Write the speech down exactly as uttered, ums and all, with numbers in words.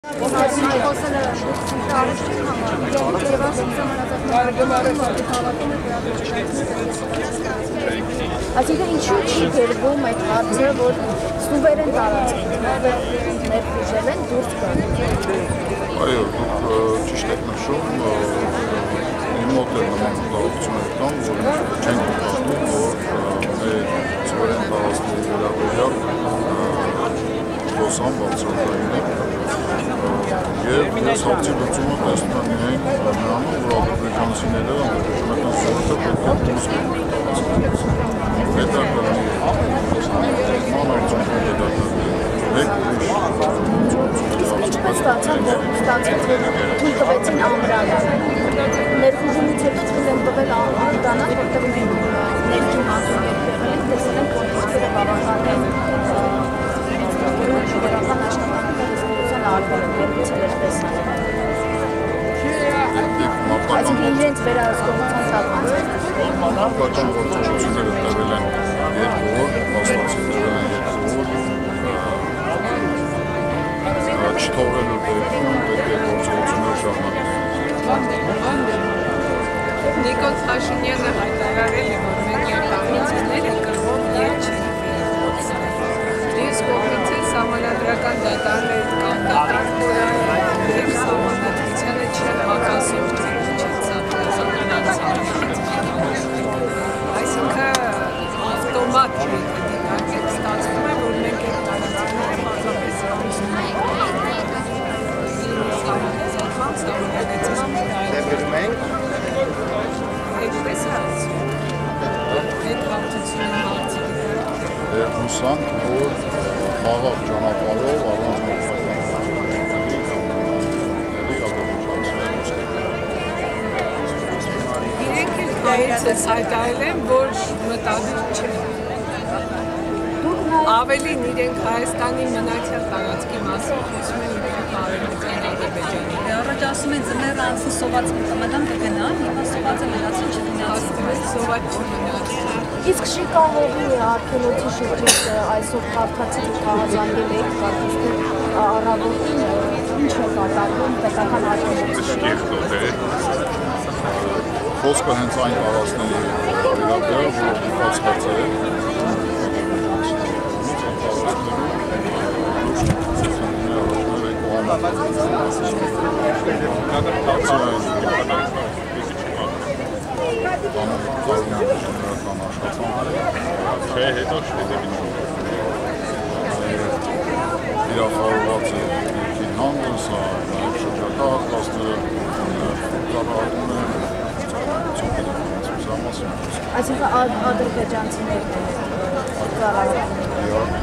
Այսինքն ինչու չի գրվում այդ հարցը, որ սուվերեն տարածքներն ներխուժել են դուրս գան։ Այո, դուք ճիշտ եք նշում, իմ մոտ էլ նման կարողություններ կան, որ չենք նկատում, որ մեր սուվերեն տարածքների վերաբերյալ խոսան բարձրակային է, և ես հարցի լուծումը տեսնում եմ միայն նրանում, որ ադրբեջանցիները ադրբեջանական զորքը պետք է դուրս գան տարածքներից։ Հետո կլինի ման արդյունքում հետաքրքիր մեկ ուրիշ Ինչպես ստացան, որ ստացվեց, որ թույլ տվեցին ամրանը։ Ներխուժումից հետո թույլ են տվել ամրանը, որտեղ մենք ներքին մասում եղել ենք, տեսել ենք, որ իսկերը բավական են շուտական աշխատանքները հսկողության արվել են, վերգուցել էր տեսան։ Այսինքն իրենց վերահսկողության տականցել։ Բայց շուտությունները տվել են երկու օր, պաստացիները են երկու օր, չթողելու դեպքում պետք է գործողություններ շարունակել։ Նիկոլ Փաշինյանը հայտարարել է, որ մենք երթանիցները կռվով ետ չենք վերահսկել։ Ես կողմից սահմանադրական դատարաններ կան, դատարանները և սահմանադրությանը չեն հակասում, չեն սահմանադրական։ Այսինքն ավտոմատ դիտարկեք ստացվում է, որ մենք այդ տարածքները բազմապես հանդիսում ենք։ Այդպես է ասում, այդ հարցությունը հարցիկը։ Եվ հուսանք, որ խաղաղ ճանապարհով առանց մոկրականների Իրենք էլ դայից հայտարարել են, որ մտադիր չեն։ Ավելին իրենք Հայաստանի մնացյալ տարածքի մասին խոսում են իրենք արևմտյան Ադրբեջանի։ Առաջ ասում են ձմեռը անցի սոված մտամադամ կգնա, հիմա սովածը մնացել չգնացել։ Սոված չմնացել։ Իսկ Շիկահողի արգելոցի շրջից այսօր կարդացել ու խաղազանգել եք կարդիստեր առավոտին ինչ է կատարվում պետական արգելոցի շրջից։ Խոսքը հենց այն տարածքների վերաբերյալ, որ օկուպացված է, Չէ, հետո չպետք իրախարված է երկին հանդեսը, նաև շրջակա հատվածները կառավարում են Այսինքն ադրբեջանցիներն են կառավարում։